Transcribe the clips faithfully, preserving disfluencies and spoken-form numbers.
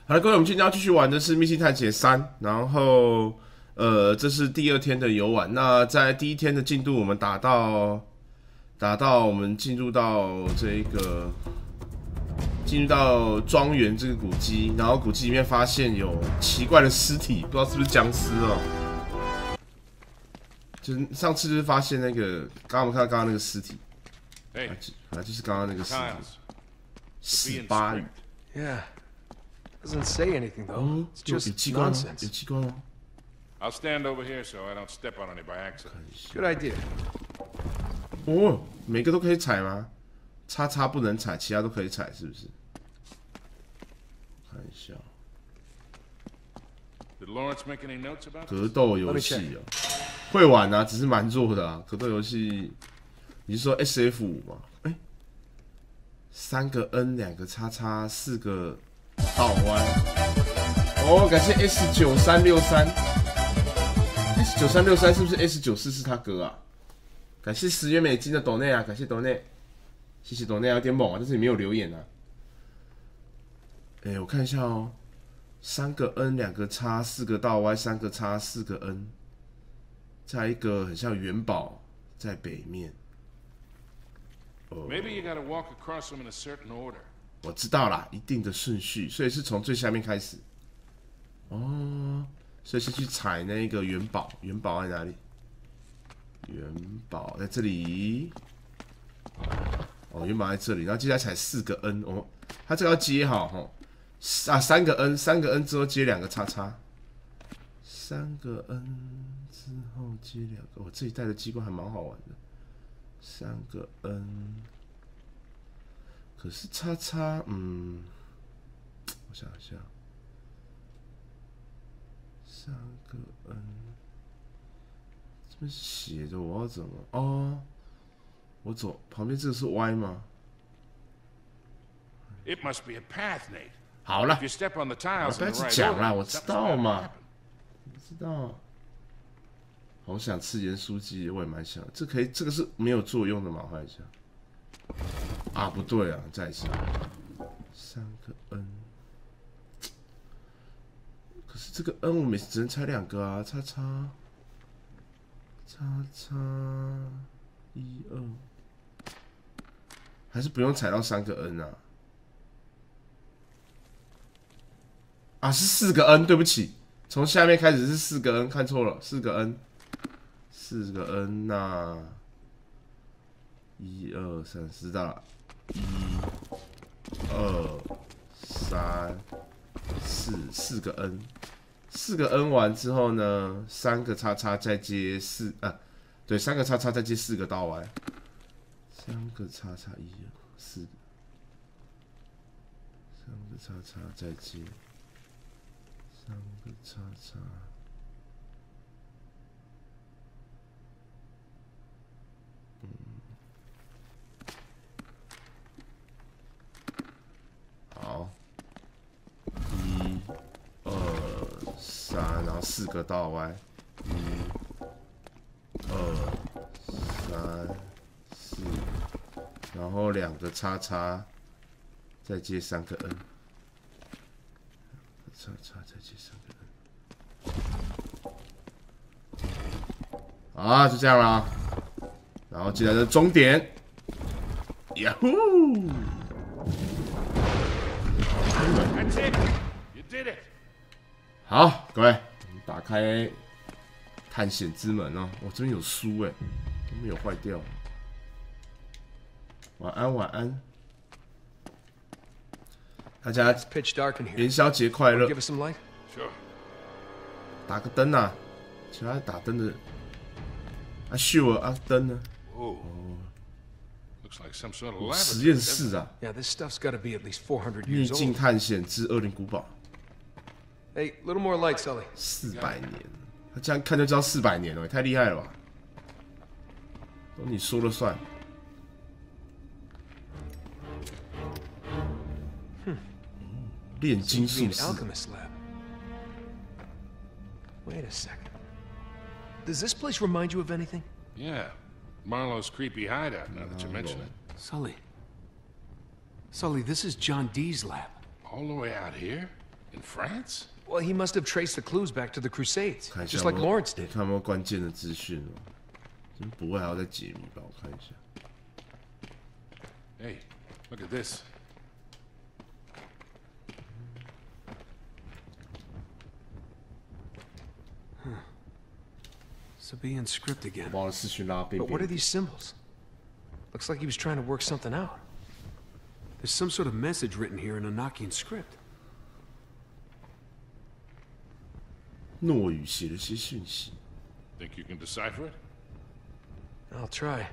好了，各位，我们今天要继续玩的是《秘境探险三》，然后呃，这是第二天的游玩。那在第一天的进度，我们打到打到我们进入到这个进入到庄园这个古迹，然后古迹里面发现有奇怪的尸体，不知道是不是僵尸哦。就是上次就是发现那个，刚刚我们看到刚刚那个尸体，哎，啊，就是刚刚那个尸体，死巴语。 Yeah. Doesn't say anything though. It's just nonsense. 有机关哦。 I'll stand over here so I don't step on any by accident. Good idea. 哦，每个都可以踩吗？叉叉不能踩，其他都可以踩，是不是？看一下。 Did Lawrence make any notes about 格斗游戏哦，会玩啊，只是蛮弱的啊。格斗游戏，你是说 S F 五吗？哎、欸，三个 N， 两个叉叉，四个倒弯。哦，感谢 S 九三六三。S 九三六三是不是 S 九四是他哥啊？感谢十元美金的斗内啊，感谢斗内，谢谢斗内，有点猛啊，但是你没有留言啊。哎、欸，我看一下哦，三个 N， 两个叉，四个倒 Y， 三个叉，四个 N， 再一个很像元宝在北面。哦， Maybe you gotta walk across them in a certain order. 我知道啦，一定的顺序，所以是从最下面开始。哦，所以是去踩那个元宝，元宝在哪里？元宝在这里。哦，元宝在这里，然后接下来踩四个 N， 哦，它这个要接好哈，啊，三个 N， 三个 N 之后接两个叉叉，三个 N 之后接两个，我、哦、这一代的机关还蛮好玩的，三个 N。可是叉叉，嗯，我想一下，三个 N， 这边写的我要怎么？哦，我走旁边这个是 Y 吗？ It must be a path, Nate. 好了， If you step on the 不 tiles 要 in 去 the right 讲啦， order, 我知 something's 道 gonna 嘛， happen. 我知道。好想吃盐酥鸡，我也蛮想。这可以，这个是没有作用的嘛？我看一下。啊，不对啊，再一次。三个 N， 可是这个 N 我每次只能拆两个啊，叉叉，叉叉，一二，还是不用踩到三个 N 啊？啊，是四个 N， 对不起，从下面开始是四个 N， 看错了，四个 N， 四个 N 那、啊，一二三，知道了，一、二、三、四，四个 N， 四个 N 完之后呢，三个叉叉再接四啊，对，三个叉叉再接四个倒 Y， 三个叉叉一二四个，三个叉叉再接。三个叉叉，嗯，好，一、二、三，然后四个倒 Y， 一、二、三、四，然后两个叉叉，再接三个 N。叉叉再接三个 N， 啊，就这样啦。然后接下来的终点，呀呼！ That's it. You did it. 好，各位，我们打开探险之门哦。我、哦、这边有书哎，都没有坏掉。晚安，晚安。大家元宵节快乐！打个灯啊！其他打灯的，啊秀啊啊灯呢？哦，实验室啊！秘境探险之恶灵古堡。四百年，他这样看就知道四百年了，太厉害了吧？都你说了算。炼金术士。 Wait a second. Does this place remind you of anything? Yeah, Marlowe's creepy hideout. Now that you mention it. Sully. Sully, this is John Dee's lab. All the way out here? In France? Well, he must have traced the clues back to the Crusades, 看一下 just 有 like 没有 Lawrence 你 did. 看有没有关键的资讯哦？真不会还要再解谜吧？我看一下。 Hey, look at this. Sabian script again. 我把我的视讯拉边 But what are 边。 these symbols? Looks like he was trying to work something out. There's some sort of message written here in Anakian script. 诺语写了些讯息， Think you can decipher it? I'll try.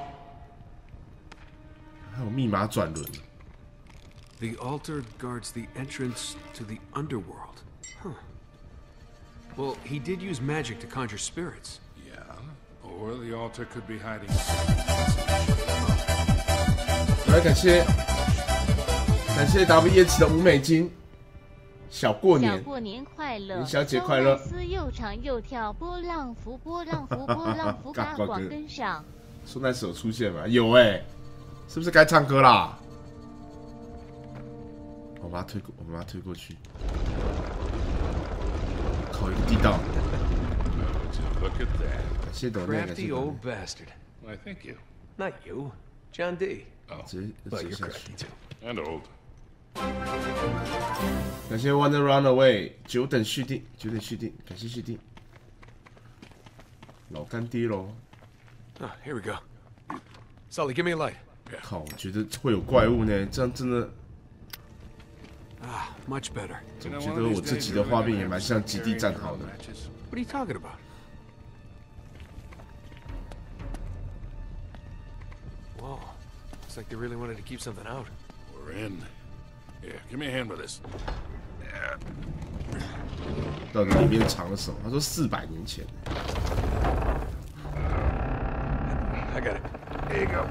还有密码转轮。 The altar guards the entrance to the underworld. Huh. Well, he did use magic to conjure spirits. Yeah. Or the altar could be hiding. 来，感谢感谢 W H 的五美金，小过小年， 过年快乐， 元宵节快乐周曼斯又唱又跳，波浪符，波浪符，波浪符，把广跟上。 说那时有出现吗？有哎、欸，是不是该唱歌啦？我把它推过，我把它推过去，考一个地道。 Would you look at that? 感谢抖内，感谢 Crafty 抖内 old，bastard. Why, thank you. Not you, John D. Oh, 直接 But 直接 you're 下去。 crafty too. and old. 感谢 Wonder Runaway 久等续订，久等续订，感谢续订。老干爹喽！ Ah, here we go. Sully, give me a light. 靠，我觉得会有怪物呢，这样真的， Ah, much better. 总 You know, 觉 one 得 of 我 these 自 days 己 we're 的 really 画 gonna 面也 have 蛮 some 像基地 carrying 战 your 壕 own 的。 matches. What are you talking about? Whoa. Looks like they really wanted to keep something out. We're in. Here, give me a hand with this. 到底里面藏了什么？他说四百年前。 I got it. There you go.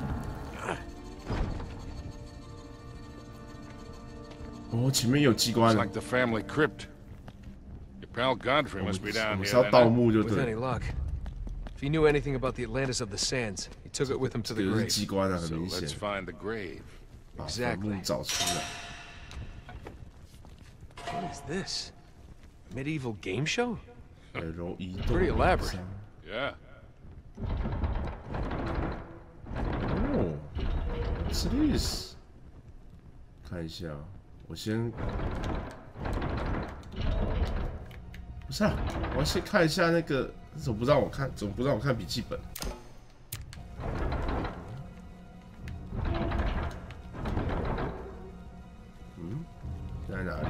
哦，前面有机关 It's 了 like，the family crypt. Your pal Godfrey 我 must be 们我 down 们 here. 是要 then, 盗 huh? 墓就 With 对 any 了。 luck. If he knew anything about the Atlantis of the Sands, he took it with him to 这 the 个是 grave. 机关啊，很 So 明 let's 显， find the grave. 把坟墓 Exactly. 找出来。 What is this? Medieval game show? 哎，柔移动。 Pretty elaborate. Yeah. 哦，What's this？ 看一下，我先，不是啊，我要先看一下那个，怎么不让我看？怎么不让我看笔记本？嗯，在哪里？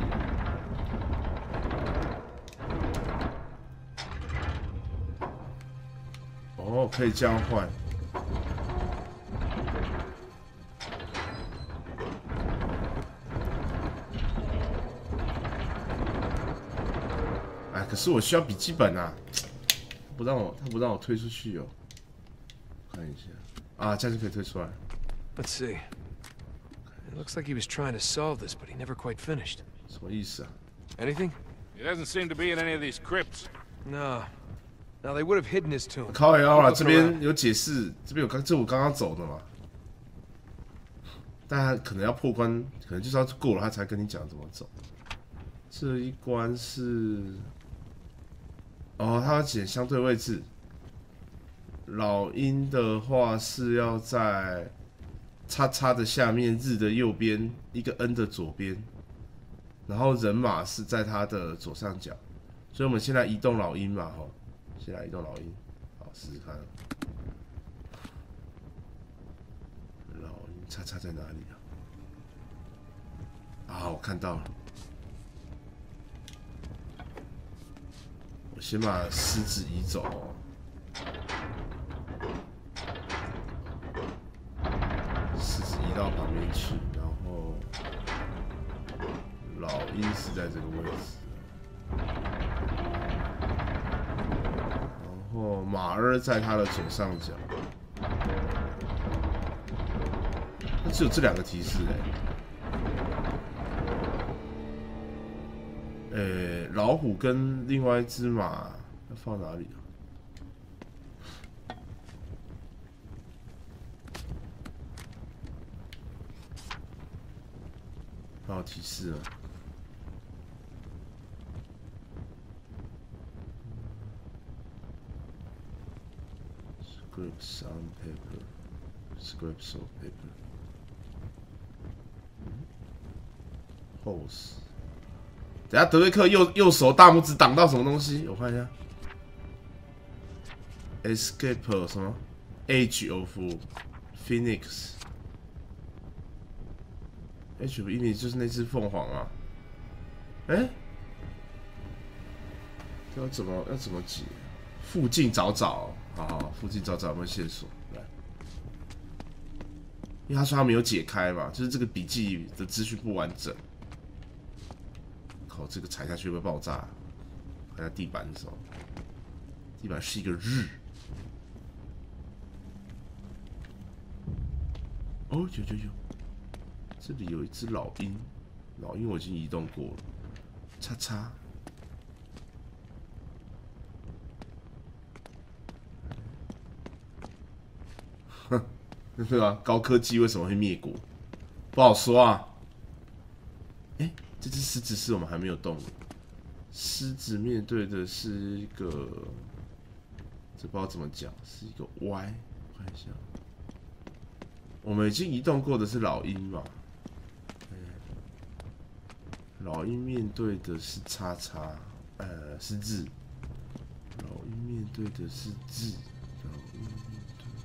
哦，可以这样换。哎，可是我需要笔记本啊！不让我，他不让我推出去哦。看一下啊，这样就可以推出来。 Let's see. It looks like he was trying to solve this, but he never quite finished. 什么意思啊？ Anything? He doesn't seem to be in any of these crypts. No. Now they would have hidden his tomb. 靠腰啦， Keep 这 looking 边 around. 有解释，这边有刚，这我刚刚走的嘛。但他可能要破关，可能就是要过了，他才跟你讲怎么走。这一关是，哦，他要捡相对位置。老鹰的话是要在叉叉的下面，日的右边，一个 N 的左边，然后人马是在他的左上角。所以我们现在移动老鹰嘛，吼，先来移动老鹰，好试试看。老鹰叉叉在哪里啊？啊，我看到了。我先把狮子移走哦。狮子移到旁边去，然后老鹰是在这个位置，然后马儿在它的左上角。它只有这两个提示哎、欸。呃，老虎跟另外一只马要放哪里啊？它有提示了。 Script sound paper, script sound paper. Hose。等下德瑞克右右手大拇指挡到什么东西？我看一下。Escape 什么 ？Age of Phoenix。Age of Phoenix 就是那只凤凰啊。哎、欸，这要怎么要怎么解？附近找找，好好，附近找找有没有线索？来，因为他说他没有解开嘛，就是这个笔记的资讯不完整。靠，这个踩下去会不会爆炸？看下地板是什么？地板是一个日。哦，有有有，这里有一只老鹰，老鹰我已经移动过了，叉叉。哼，对吧？高科技为什么会灭国？不好说啊。哎、欸，这只狮子是我们还没有动的。狮子面对的是一个，这不知道怎么讲，是一个 Y。我看一下，我们已经移动过的是老鹰嘛？老鹰面对的是叉叉，呃，是字。老鹰面对的是字。老鹰面对的是字。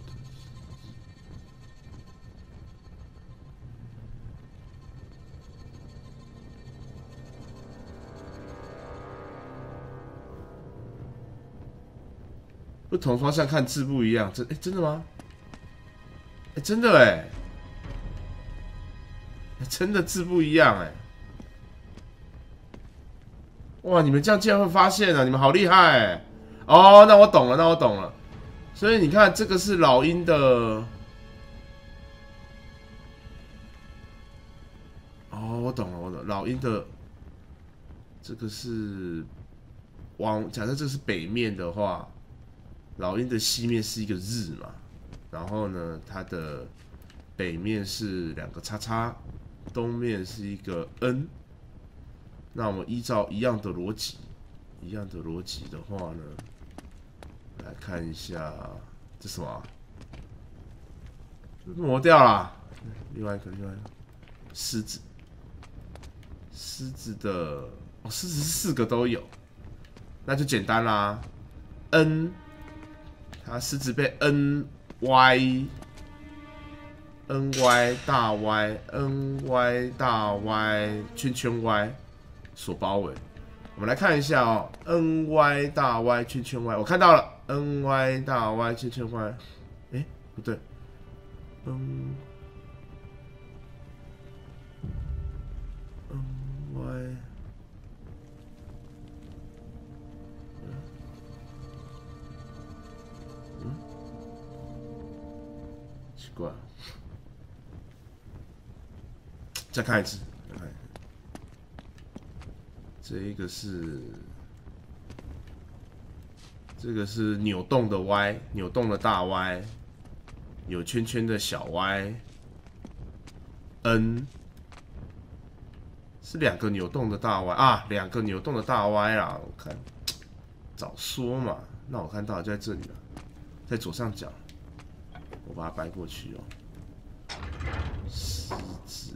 不同方向看字不一样，真哎、欸、真的吗？哎、欸、真的哎、欸，真的字不一样哎、欸。哇，你们这样竟然会发现啊！你们好厉害哎、欸！哦，那我懂了，那我懂了。所以你看，这个是老鹰的。哦，我懂了，我懂。老鹰的这个是往假设这是北面的话，老鹰的西面是一个日嘛，然后呢，它的北面是两个叉叉，东面是一个 N。那我们依照一样的逻辑，一样的逻辑的话呢，来看一下这什么、啊？磨掉啦。另外一个，另外一个狮子，狮子的哦，狮子是四个都有，那就简单啦。N， 它狮子被 N Y N Y 大 Y N Y 大 Y 圈圈 Y。所包围，我们来看一下哦 ，N Y 大 Y 圈圈 Y， 我看到了 ，N Y 大 Y 圈圈 Y， 哎，不对 ，N N Y， 嗯，奇怪，再看一次，再看一次。这一个是，这个是扭动的 Y， 扭动的大 Y， 有圈圈的小 Y，N 是两个扭动的大 Y 啊，两个扭动的大 Y 啦。我看，早说嘛，那我看到就在这里了，在左上角，我把它掰过去哦。狮子。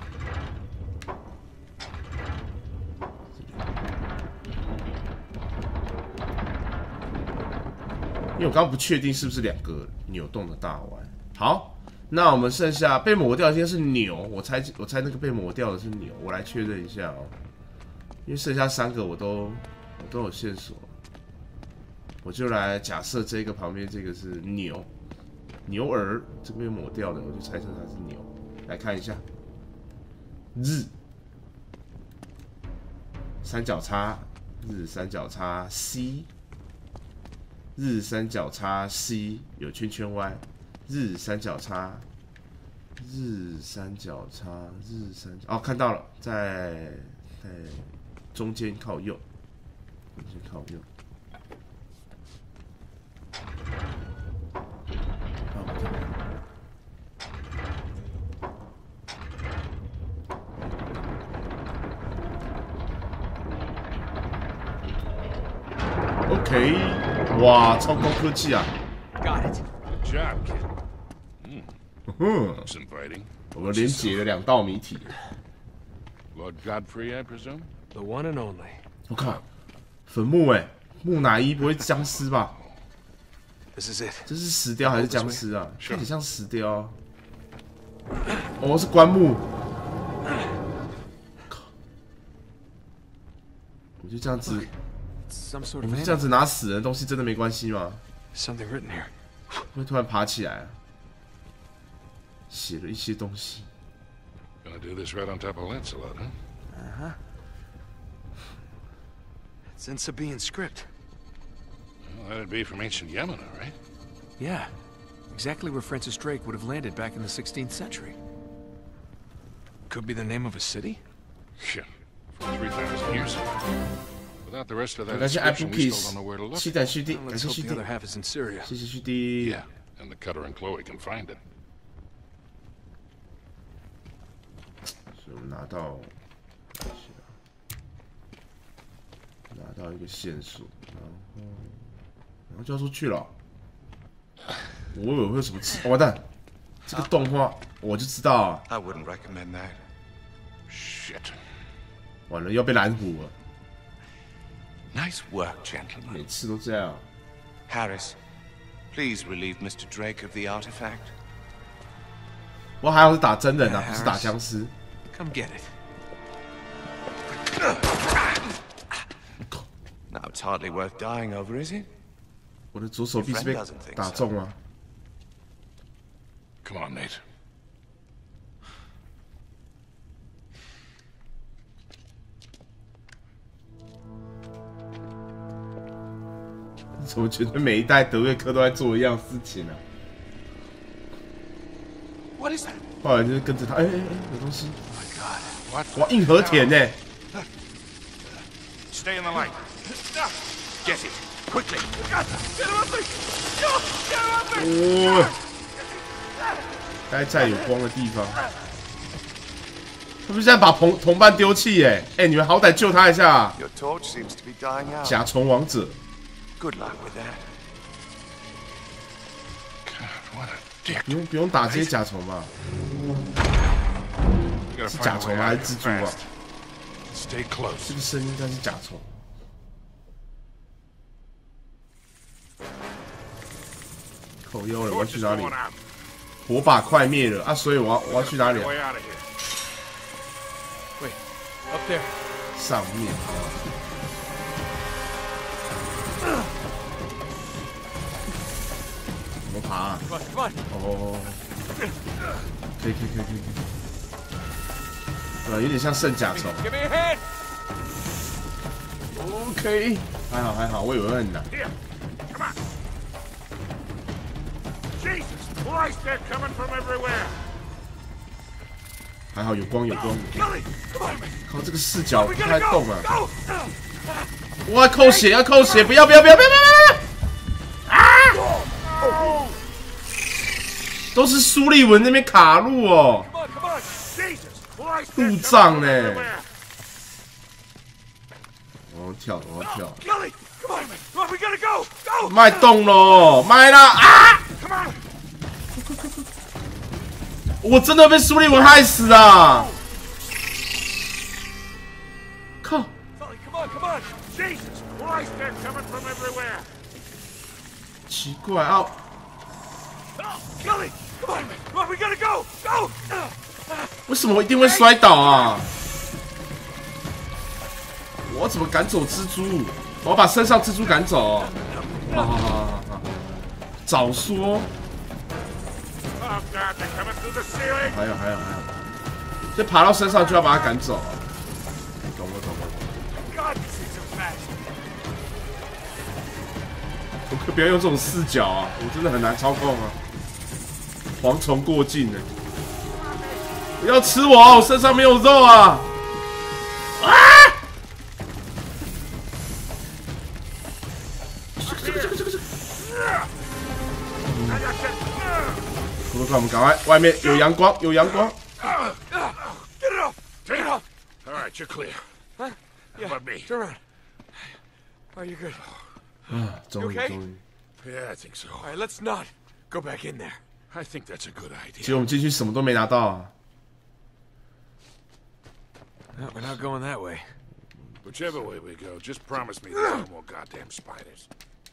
因为我刚刚不确定是不是两个扭动的大 Y。好，那我们剩下被抹掉的应该是牛，我猜我猜那个被抹掉的是牛，我来确认一下哦。因为剩下三个我都我都有线索，我就来假设这个旁边这个是牛，牛耳这个被抹掉的，我就猜测它是牛。来看一下，日三角叉，日三角叉 C。日三角叉 C 有圈圈 Y， 日三角叉，日三角叉，日三角哦，看到了，在在中间靠右，中间靠右。OK。哇，超高科技啊 Got it. job, kid. 哼， Looks inviting. 我们连解了两道谜题。 Lord Godfrey, I presume? The one and only. 我靠，坟墓哎，木乃伊不会僵尸吧？ This is it. 这是石雕还是僵尸啊？看起来像石雕。哦，是棺木。靠！我就这样子， Some sort 我 of 们这样子拿死人的东西真的没关系吗？ something written here. 会突然爬起来啊？写了一些东西。 Gonna do this right on top of Lancelot, huh? Uh-huh. It's in Sabaean script. Well, that'd be from ancient Yemen, all right? Yeah. Exactly where Francis Drake would have landed back in the sixteenth century. Could be the name of a city? Shit. From three thousand years ago. Without the rest of that 感谢 inscription, we still Applekeys， don't know where to look. 期待续订， Well, 感 let's 谢 hope 续 the 订 other，half is in Syria. 谢谢续订。 Yeah, and the Cutter and Chloe can find it. 所以我们拿到，看一下拿到一个线索，然后然后就要出去了。我以为会有什么吃，哦完蛋！这个动画我就知道啊， I wouldn't recommend that. Shit. 完了要被拦捕了， Nice work, gentlemen. 每次都这样。 Harris, please relieve Mister Drake of the artifact. 我还好是打真人啊，不是打僵尸。 Come get it. Now, it's hardly worth dying over, is it? 我的左手臂是被打中啊！ Come on, Nate. 怎么觉得每一代德瑞克都在做一样事情呢、啊？ What is that? 后来就是跟着他，哎哎哎，有东西！ What? 哇，硬核田呢、欸！ Stay in the light. Get it, quickly. 哦，待在有光的地方。他们现在把同同伴丢弃耶！哎，你们好歹救他一下、啊！ Your torch seems to be dying out. 甲虫王者， Good luck with that. God, what a dick. 不用不用打这些甲虫吧？ We gotta 是 find 甲 a 虫 way 吗？还 out 是 of 蜘 here 蛛啊？ fast. Stay close. 这个声音应该是甲虫。口优了，我要 Torch 去 is 哪里？ going out. 火把快灭了啊！所以我要我要去哪里、 Find a 啊？ way out of here. Wait, up there. 上面。怎么爬、啊？ Come on, come on. 哦，可以可以可以可以可以。呃，有点像圣甲虫。 Give me a hand. OK， 还好还好，我以为会很难。 Here. Come on. Jesus Christ, they're coming from everywhere. 还好有光有光。 Kelly, come on. 靠，这个视角不 We 太 gotta 动 go. 啊！ Go. 我要扣血，要扣血！不要不要不要不要不要！啊！都是苏利文那边卡路哦， Come on, come on. Jesus Christ, 路 they're 障 coming 呢 from everywhere.？ 我要跳，我要跳！ Kelly, come on. Come on, we gotta go. Go. 卖动喽，卖啦啊！ Come on. 我真的被苏利文害死啊！靠！ Sully, come on, come on. Jesus Christ, they're coming from everywhere. 奇怪啊！ Oh, Kelly, come on. Come on, we gotta go. Go. 为什么我一定会摔倒啊？我要怎么赶走蜘蛛？我要把身上蜘蛛赶走。好好好好好，早说！ Oh, God, they're coming through the ceiling. 还有还有还有，就爬到身上就要把它赶走。懂了懂了， God, these things are fast. 我可不要用这种视角啊！我真的很难操控啊！蝗虫过境呢，不要吃我，我身上没有肉啊！啊！这个这个这个这个， I got you. 快快快，我们赶快，外面有阳光，有阳光。 Get it off. Take it off. All right, you're clear. Huh? How about me? Turn around. Are you good? 啊，终于 You okay? 终于， Yeah, I think so. All right, let's not go back in there. I think that's a good 结 idea. 果我们进去什么都没拿到啊！ No, we're not going that way. Whichever way we go, just promise me there's no more goddamn spiders.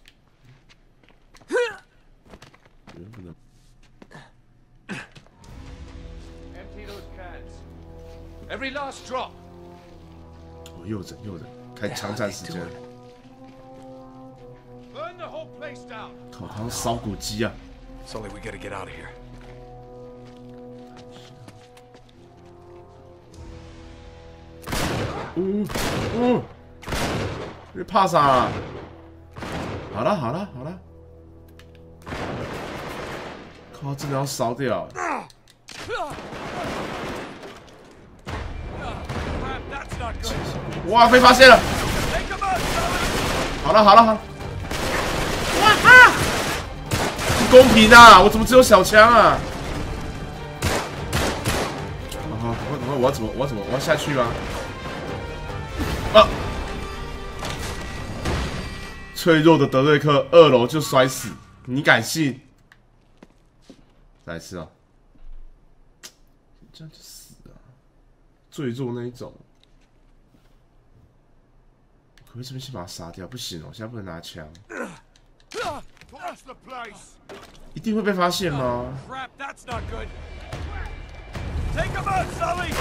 原本的 Empty those cans. Every last drop. 哦，右整右整，开枪战时间。 Burn the whole place down. 靠，好像烧骨鸡啊！ Sully, we gotta get out of here. 呜呜，你怕啥啊？好了好了好了，靠，真的要烧掉！ That's not good. 哇，被发现了！ Take them out, Sully. 好了好了好了，哇哈！不公平啊！我怎么只有小枪啊？啊，好，我我我要怎么我要怎么我要下去吗？啊！脆弱的德瑞克二楼就摔死，你敢信？再来一次啊！这样就死了，最弱那一种。 可不可以这边先把他杀掉？不行哦，现在不能拿枪， Torch the place. 一定会被发现吗？ Crap, that's not good. Take them out, Sully.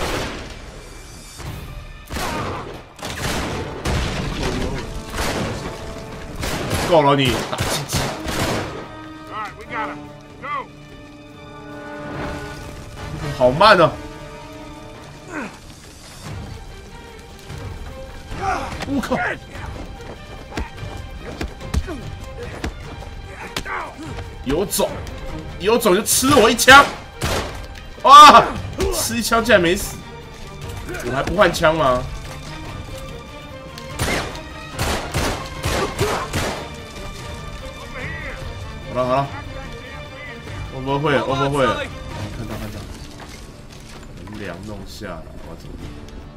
够了你，打鸡鸡！ All right, we got him. Go. 好慢哦！我靠！有种，有种就吃我一枪！哇，吃一枪竟然没死，我还不换枪吗？好了好了，我不会，我不会，看到看到，横梁弄下来，我怎么？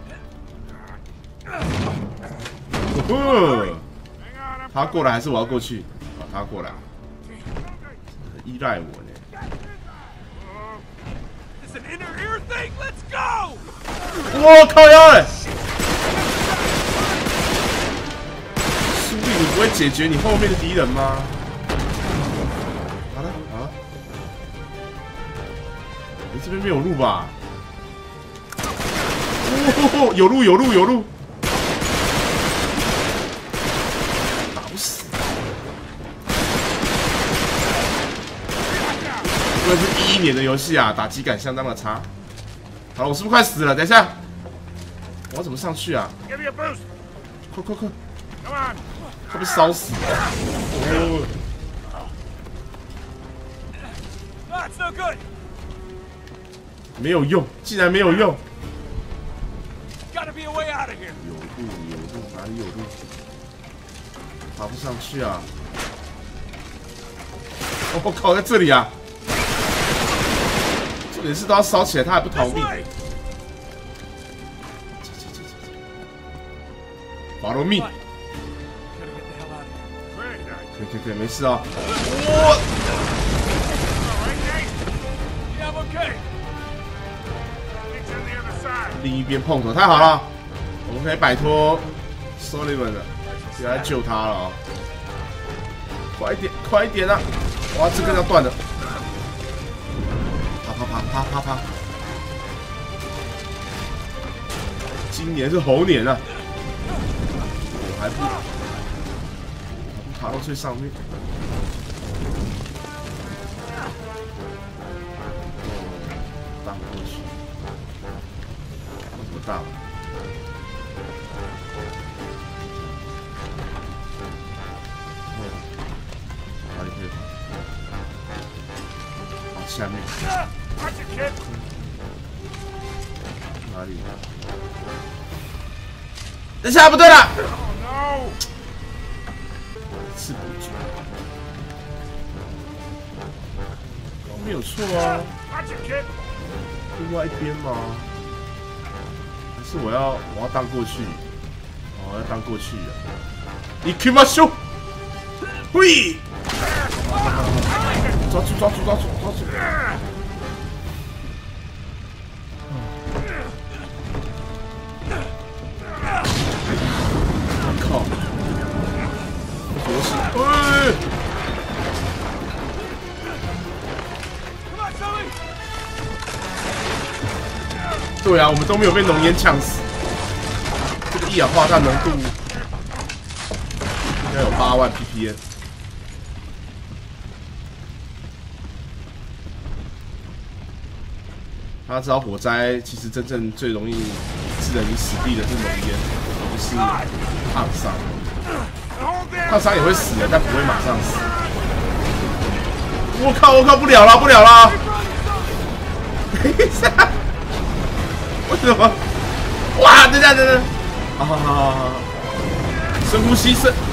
哦，他过来还是我要过去？啊，他过来，依赖我呢。 It's an inner ear thing. Let's go. 我靠腰嘞！苏力，你不会解决你后面的敌人吗？好了好了，你这边没有路吧？哦，有路有路有路！ 这是一一年的游戏啊，打击感相当的差。好了，我是不是快死了？等一下，我要怎么上去啊？ Give you a boost. 快快快， Come on. 快被烧死了！哦， That's no good. 没有用，竟然没有用。 Gotta be a way out of here. 有路有路，哪里有路？爬不上去啊！哦，我靠，在这里啊！ 重点是都要烧起来，他还不逃命。保罗命！可以可以可以，没事啊。我 Yeah, I'm okay. 另一边碰头，太好了，我们可以摆脱 Sullivan 了，别来救他了啊！快一点，快一点啊！哇，这个要断了。 啪啪啪啪啪！今年是猴年啊！我还不，还不爬到最上面。荡过去，怎么荡？哦，哪里可以爬？好，下面。 哪里？等一下，不对了！是不准，没有错啊。另外一边吗？还是我要我要荡过去？哦，要荡过去啊！你 keep my show，喂！ 抓住抓住抓住抓住！我靠！活死！哎！对啊，我们都没有被浓烟呛死。这个一氧化碳浓度应该有八万 ppm。大家知道火灾其实真正最容易致人于死地的是浓烟，不是烫伤。烫伤也会死人，但不会马上死。我靠！我靠！不了了，不了了！等一下，为什么？哇！等等等等！好好好好好，深呼吸，深。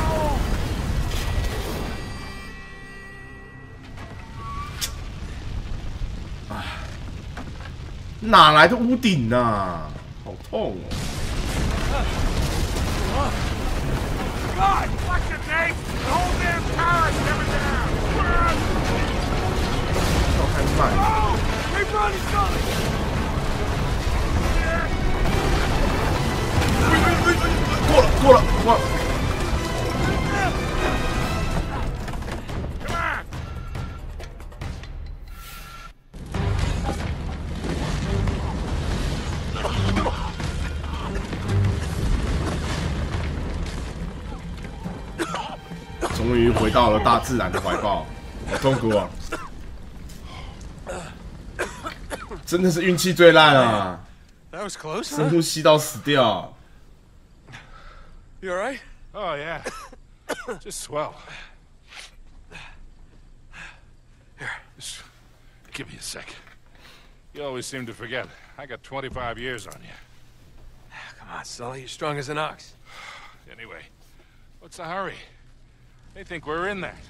哪来的屋顶啊？好痛哦！ God! Watch it, Nate! The whole damn tower is coming down! 要开慢。 Oh! Hey, run! He's coming! 过了，过了，过了！ Come on! 终于回到了大自然的怀抱，好痛苦啊！真的是运气最烂啊！ That was close, 深呼吸到死掉。 You all right? Oh, yeah. Just swell. Here, just give me a sec. You always seem to forget. I got twenty-five years on you. Come on, Sully. You're strong as an ox. Anyway, what's the hurry? They think we're in that.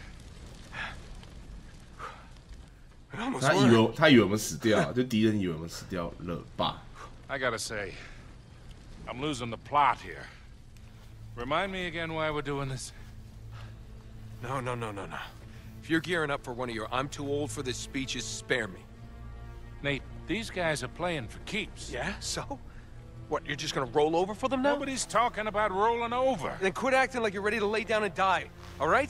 We almost 他以 were. 为他以为我们死掉，就敌人以为我们死掉了吧？ I gotta say, I'm losing the plot here. Remind me again why we're doing this? No, no, no, no, no. If you're gearing up for one of your I'm too old for this speeches, spare me. Nate, these guys are playing for keeps. Yeah? So? What, you're just gonna roll over for them now? Nobody's talking about rolling over. Then quit acting like you're ready to lay down and die, all right?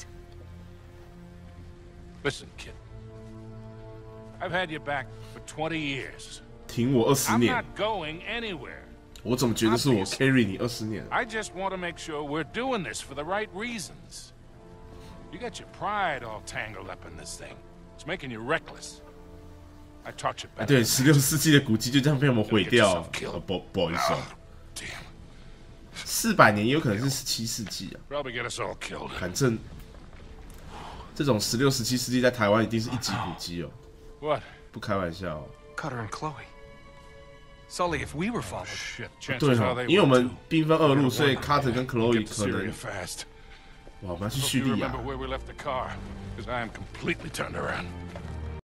Listen, kid. I've had you back for twenty years. 挺我二十 I'm 年， not going anywhere. 我怎么觉得是我 carry 你二十年？ I just want to make sure we're doing this for the right reasons. You got your pride all tangled up in this thing. It's making you reckless. I taught you 哎， better. 对，十六世纪的古迹就这样被我们毁掉。 Get yourself killed. 哦不，不好意思哦， Damn. 四百年也有可能是十七世纪啊。 Probably get us all killed. 反正这种十六、十七世纪在台湾一定是一级古迹哦， What? 不开玩笑哦。 Cutter and Chloe. Sully, if we were followed... Shit. 对 Chances are 哦， they 因为我 were 们 too. 兵分二路，所以 Get Carter 跟 Chloe to 可能 Syria fast. 哇，我们要去 Hope 叙 you 利亚 remember。where we left the car, because I am completely turned around.